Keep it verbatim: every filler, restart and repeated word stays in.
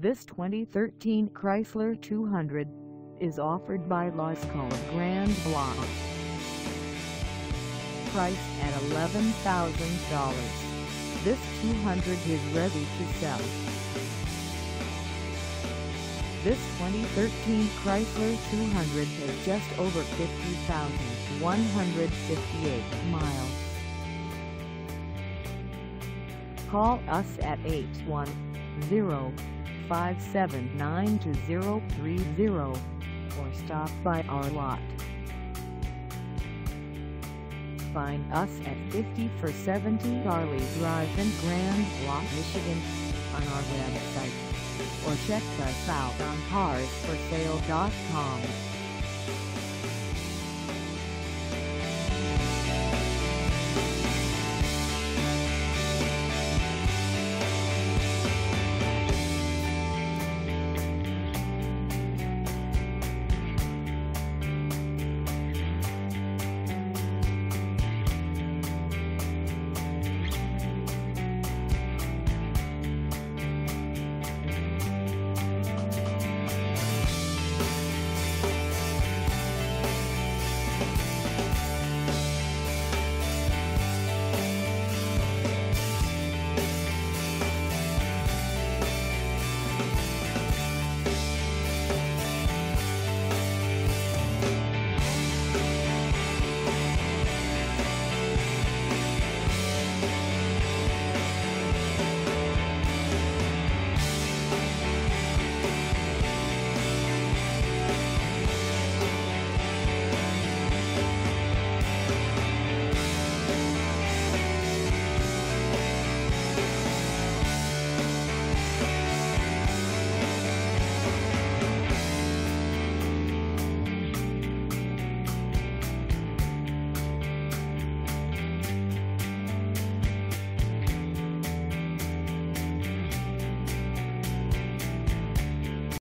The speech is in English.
This twenty thirteen Chrysler two hundred is offered by Lasco of Grand Blanc. Priced at eleven thousand dollars, this two hundred is ready to sell. This twenty thirteen Chrysler two hundred has just over fifty thousand one hundred fifty-eight miles. Call us at eight one zero, five seven nine, two zero three zero or stop by our lot. Find us at fifty-four seventy Garley Drive in Grand Blanc, Michigan on our website, or check us out on cars for sale dot com.